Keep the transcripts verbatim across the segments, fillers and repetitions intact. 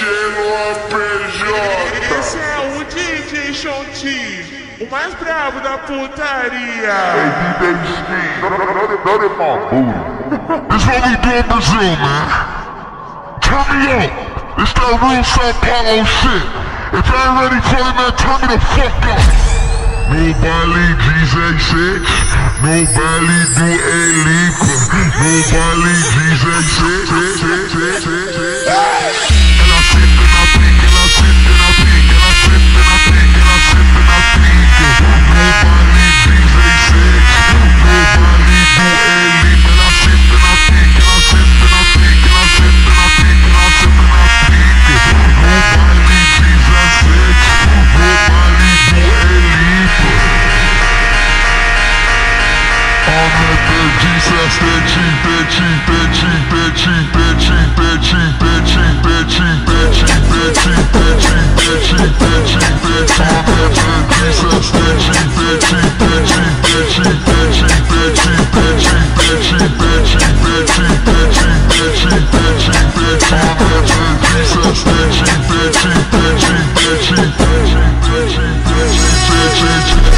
𝙎𝙀𝙃𝙊𝙒𝙀𝙀𝙊𝙀. Esse é o D J 𝙎𝙀𝙃, o mais bravo da putaria. Hey, D J Ski, none of my booty. This what we do in Brazil, man. Turn me up. It's that real Sao Paulo shit. If you ain't ready for it, man, turn me the fuck up. Nobody 𝙎𝙀𝙃, nobody 𝙎𝙀𝙃𝙀𝙀, nobody 𝙎𝙀𝙃. And I sit and I think and I sit and I think and I sit and I think and I sit and I think. Nobody 𝙎𝙃𝙃, nobody 𝙎𝙀𝙃. And I sit and I think and I sit and I think and I sit and I think and I sit and I think. Nobody 𝙎𝙃𝙃, nobody 𝙎𝙃𝙃. I'm at the Jesus, that cheap, that cheap, that cheap, that cheap, that cheap, that cheap, that cheap, that cheap, that cheap, that cheap, that cheap, that cheap, that cheap, that cheap. I'm at the Jesus, that cheap, that cheap, that cheap, that cheap, that cheap, that cheap, that cheap, that cheap, that cheap, that cheap, that cheap, that cheap, that cheap, that cheap. I'm at the Jesus, that cheap, that cheap, that cheap, that cheap, that cheap, that cheap, that cheap, that cheap, that cheap.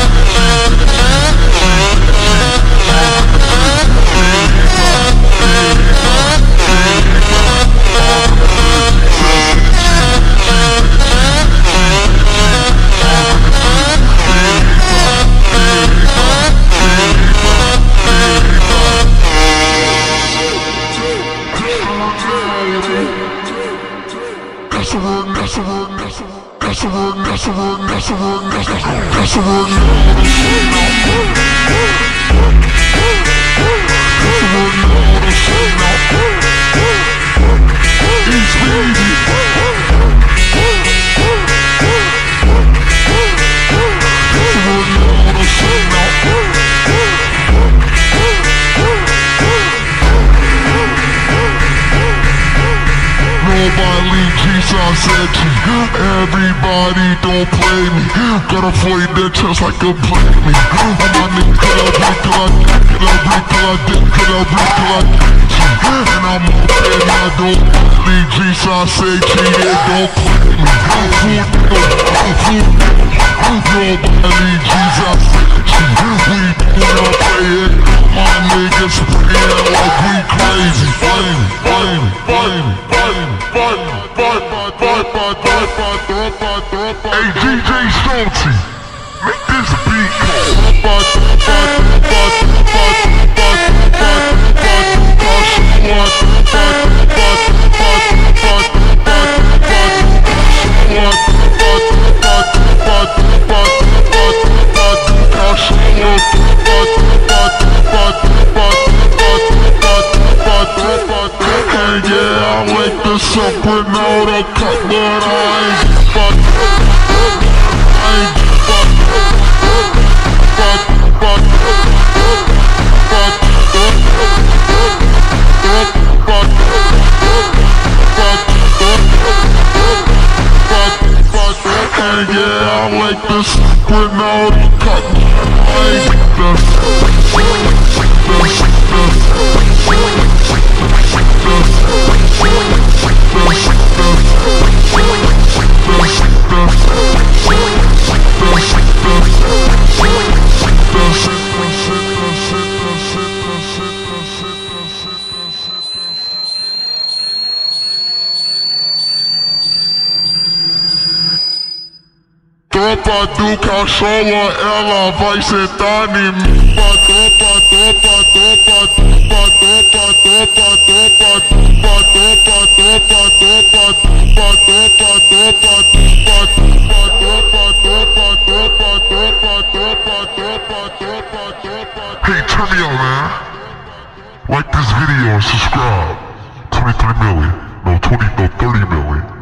Everybody don't play me. Gotta avoid their chest like a play me. On my nigga, could I break, could I dick, could I break, could I dick, could I break, could I dick. And I'm up there and I don't believe Jesus, I say G, yeah, don't play me. Nobody Jesus, I say G. We do not play it. My niggas praying like we crazy. Flame, flame, flame, flame, flame, flame. Hey, D J 𝙎𝙀𝙃, make this beat yeah, I wake this up without a cut, but I ain't fuck. I ain't fuck. Fuck, fuck, fuck, fuck, fuck, fuck, fuck, and yeah, I wake this up without a cut, but I ain't fuck. Tropa do cachorro, ela vai sentar em mim. Tropa, tropa, tropa, tropa, tropa, tropa, tropa, tropa, tropa, tropa, tropa. Hey, turn me on, man. Like this video and subscribe. twenty-three million. No, twenty, no, thirty million.